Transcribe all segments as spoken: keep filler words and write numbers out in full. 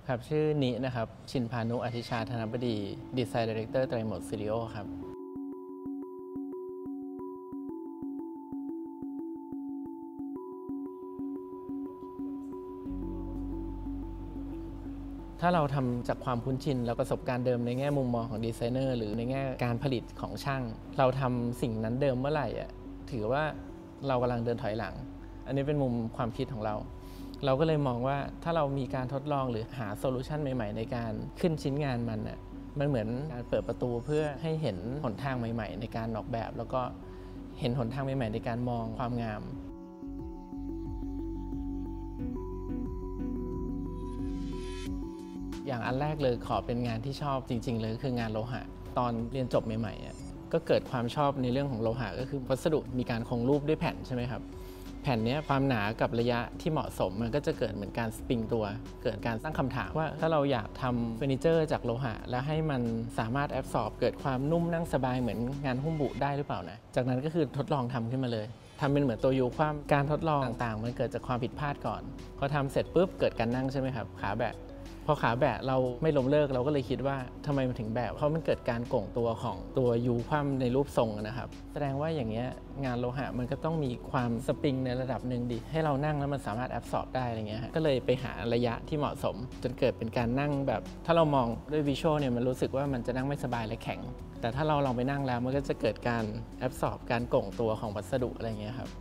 ครับชื่อนินะครับชินพานุอธิชาธนบดีดีไซน์ดีเรคเตอร์ไตรหมดสตูดิโอครับถ้าเราทำจากความคุ้นชินแล้วประสบการณ์เดิมในแง่มุมมองของดีไซเนอร์หรือในแง่การผลิตของช่างเราทำสิ่งนั้นเดิมเมื่อไหร่อ่ะถือว่าเรากำลังเดินถอยหลังอันนี้เป็นมุมความคิดของเราเราก็เลยมองว่าถ้าเรามีการทดลองหรือหาโซลูชันใหม่ๆในการขึ้นชิ้นงานมันน่ะมันเหมือนการเปิดประตูเพื่อให้เห็นหนทางใหม่ๆในการออกแบบแล้วก็เห็นหนทางใหม่ๆในการมองความงามอย่างอันแรกเลยขอเป็นงานที่ชอบจริงๆเลยคืองานโลหะตอนเรียนจบใหม่ๆก็เกิดความชอบในเรื่องของโลหะก็คือวัสดุมีการคงรูปด้วยแผ่นใช่ไหมครับแผ่นนี้ความหนากับระยะที่เหมาะสมมันก็จะเกิดเหมือนการสปริงตัวเกิดการตั้งคำถามว่าถ้าเราอยากทำเฟอร์นิเจอร์จากโลหะแล้วให้มันสามารถแอบซอร์บเกิดความนุ่มนั่งสบายเหมือนงานหุ้มบุได้หรือเปล่านะจากนั้นก็คือทดลองทำขึ้นมาเลยทำเป็นเหมือนตัวยูความการทดลองต่างๆมันเกิดจากความผิดพลาดก่อนพอทำเสร็จปุ๊บเกิดการนั่งใช่ไหมครับขาแบะพอขาแบะเราไม่ล้มเลิกเราก็เลยคิดว่าทำไมมันถึงแบะเพราะมันเกิดการโก่งตัวของตัวยูคว่ำในรูปทรงนะครับแสดงว่าอย่างเงี้ยงานโลหะมันก็ต้องมีความสปริงในระดับหนึ่งดิให้เรานั่งแล้วมันสามารถแอบซอร์บได้อะไรเงี้ยก็เลยไปหาระยะที่เหมาะสมจนเกิดเป็นการนั่งแบบถ้าเรามองด้วยวิชวลเนี่ยมันรู้สึกว่ามันจะนั่งไม่สบายและแข็งแต่ถ้าเราลองไปนั่งแล้วมันก็จะเกิดการแอบซอร์บการโก่งตัวของวัสดุอะไรเงี้ยครับ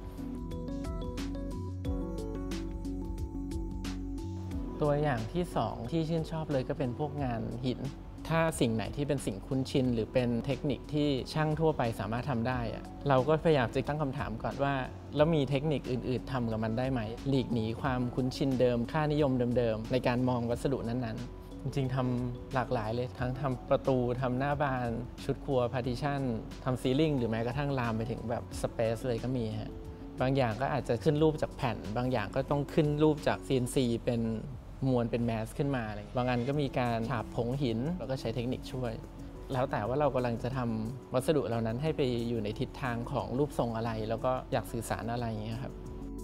ตัวอย่างที่สองที่ชื่นชอบเลยก็เป็นพวกงานหินถ้าสิ่งไหนที่เป็นสิ่งคุ้นชินหรือเป็นเทคนิคที่ช่างทั่วไปสามารถทำได้อะเราก็พยายามจะตั้งคำถามก่อนว่าแล้วมีเทคนิคอื่นๆทำกับมันได้ไหมหลีกหนีความคุ้นชินเดิมค่านิยมเดิมๆในการมองวัสดุนั้นๆจริงๆทำหลากหลายเลยทั้งทำประตูทำหน้าบานชุดครัวพาร์ติชันทำซีลิ่งหรือแม้กระทั่งลามไปถึงแบบสเปซเลยก็มีฮะบางอย่างก็อาจจะขึ้นรูปจากแผ่นบางอย่างก็ต้องขึ้นรูปจาก ซี เอ็น ซี เป็นมวลเป็นแมสขึ้นมาอะไรบางอันก็มีการฉาบผงหินแล้วก็ใช้เทคนิคช่วยแล้วแต่ว่าเรากำลังจะทำวัสดุเหล่านั้นให้ไปอยู่ในทิศทางของรูปทรงอะไรแล้วก็อยากสื่อสารอะไรอย่างเงี้ยครับ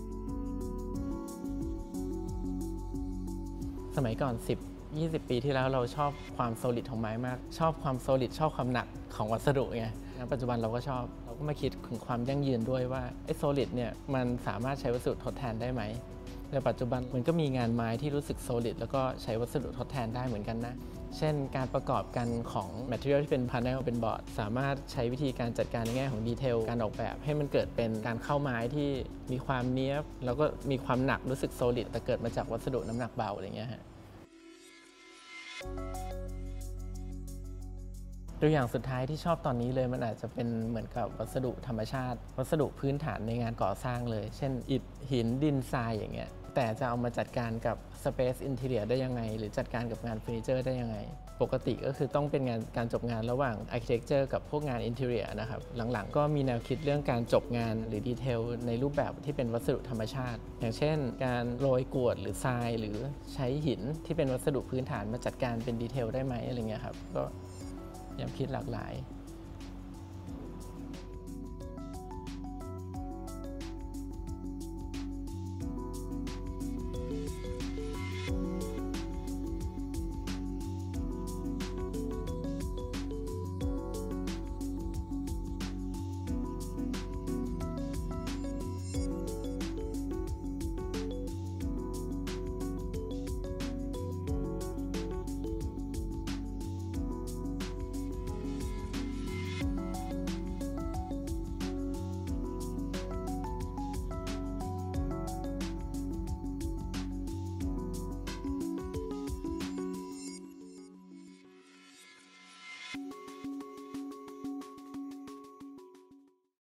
สมัยก่อนสิบ ยี่สิบปีที่แล้วเราชอบความโซลิดของไม้มากชอบความโซลิดชอบความหนักของวัสดุไงปัจจุบันเราก็ชอบเราก็มาคิดถึงความยั่งยืนด้วยว่าไอ้โซลิดเนี่ยมันสามารถใช้วัสดุทดแทนได้ไหมในปัจจุบันมันก็มีงานไม้ที่รู้สึกโซลิดแล้วก็ใช้วัสดุทดแทนได้เหมือนกันนะเช่นการประกอบกันของ material ที่เป็น panel เป็นบอร์ดสามารถใช้วิธีการจัดการในแง่ของดีเทลการออกแบบให้มันเกิดเป็นการเข้าไม้ที่มีความเนี้ยบแล้วก็มีความหนักรู้สึกโซลิดแต่เกิดมาจากวัสดุน้ำหนักเบาอะไรเงี้ยฮะตัวอย่างสุดท้ายที่ชอบตอนนี้เลยมันอาจจะเป็นเหมือนกับวัสดุธรรมชาติวัสดุพื้นฐานในงานก่อสร้างเลยเช่นอิฐหินดินทรายอย่างเงี้ยแต่จะเอามาจัดการกับ Space Interior ได้ยังไงหรือจัดการกับงานเฟอร์นิเจอร์ได้ยังไงปกติก็คือต้องเป็นงานการจบงานระหว่าง Architecture กับพวกงาน Interior นะครับหลังๆก็มีแนวคิดเรื่องการจบงานหรือดีเทลในรูปแบบที่เป็นวัสดุธรรมชาติอย่างเช่นการโรยกรวดหรือทรายหรือใช้หินที่เป็นวัสดุพื้นฐานมาจัดการเป็นดีเทลได้ไหมอะไรเงี้ยครับก็ยังคิดหลากหลาย